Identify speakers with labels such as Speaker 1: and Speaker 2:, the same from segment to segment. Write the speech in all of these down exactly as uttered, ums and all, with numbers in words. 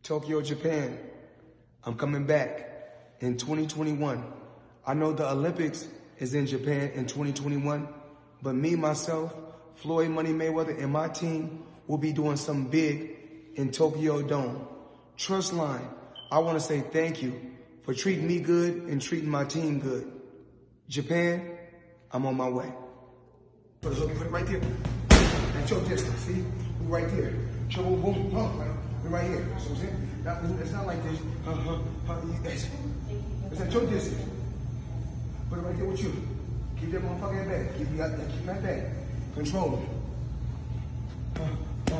Speaker 1: Tokyo, Japan. I'm coming back in twenty twenty-one. I know the Olympics is in Japan in twenty twenty-one, but me, myself, Floyd Money Mayweather, and my team will be doing something big in Tokyo Dome. Trust line, I want to say thank you for treating me good and treating my team good. Japan, I'm on my way. Put it right there. That's your distance, see? We're right there. Boom, boom, boom. We're right here. So I'm saying, that, it's not like this. Uh, uh, uh, it's, it's at your distance. Put it right there with you. Keep that motherfucker in back. Keep, that, keep that back. Control it. Uh,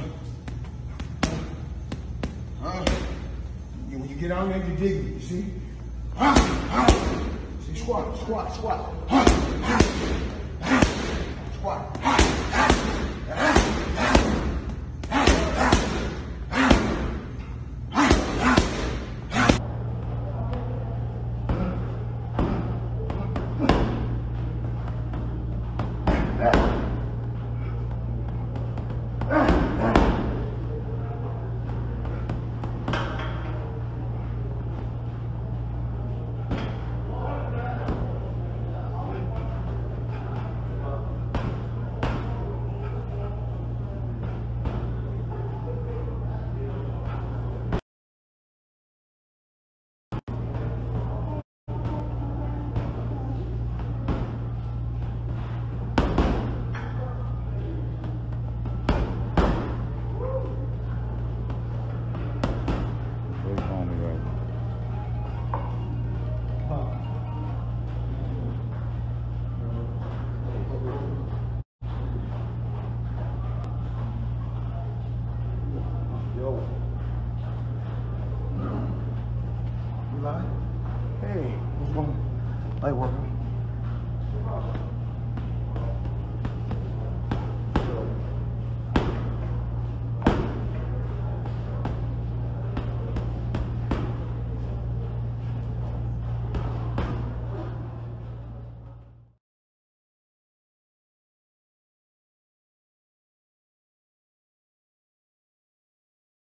Speaker 1: uh, uh. When you get out there, you dig it, you see? Uh, uh. See, squat, squat, squat. Uh, uh, uh. Squat. Uh, uh. Hey, what's going on? Light worker.